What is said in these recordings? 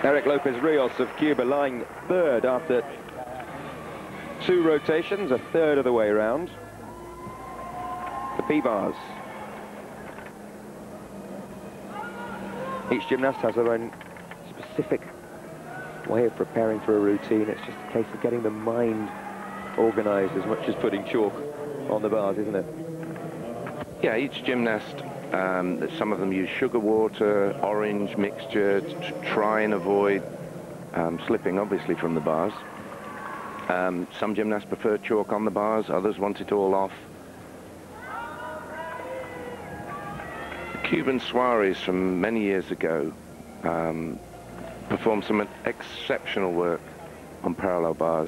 LOPEZ Rios of Cuba lying third after 2 rotations, a third of the way around. The P-bars. Each gymnast has their own specific way of preparing for a routine. It's just a case of getting the mind organised as much as putting chalk on the bars, isn't it? Yeah, each gymnast, some of them use sugar water, orange mixture to try and avoid slipping, obviously, from the bars. Some gymnasts prefer chalk on the bars, others want it all off. The Cuban Suarez from many years ago performed some exceptional work on parallel bars.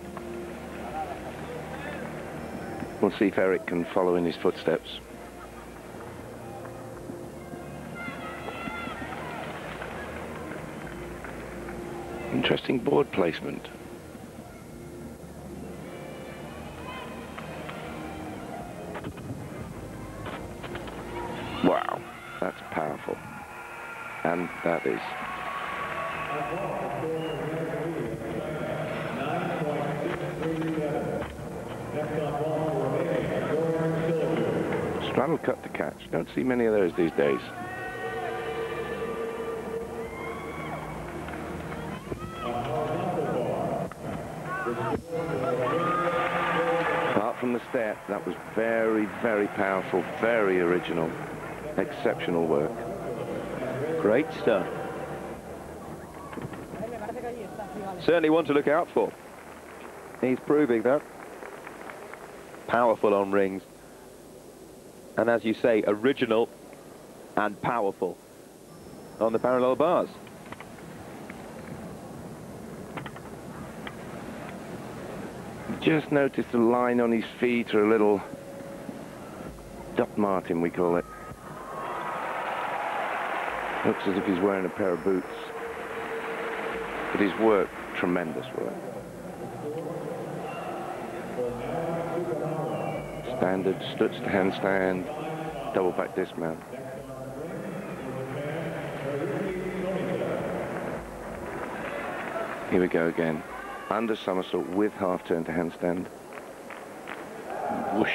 We'll see if Eric can follow in his footsteps. Interesting board placement. Wow, that's powerful. And that is. Straddle cut to catch. Don't see many of those these days. Apart from the step, that was very, very powerful, very original, exceptional work. Great stuff. Certainly one to look out for. He's proving that. Powerful on rings. And as you say, original and powerful on the parallel bars. Just noticed the line on his feet, or a little Doc Martin, we call it. Looks as if he's wearing a pair of boots. But his work, tremendous work. Standard Stutz to handstand, double back dismount. Here we go again. Under somersault with half turn to handstand. Whoosh.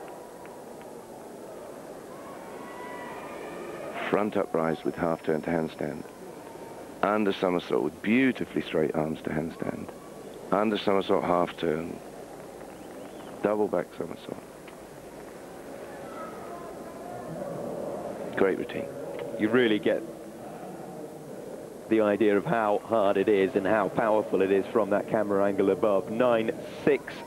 Front uprise with half turn to handstand. Under somersault with beautifully straight arms to handstand. Under somersault half turn. Double back somersault. Great routine. You really get the idea of how hard it is and how powerful it is from that camera angle above. 9-6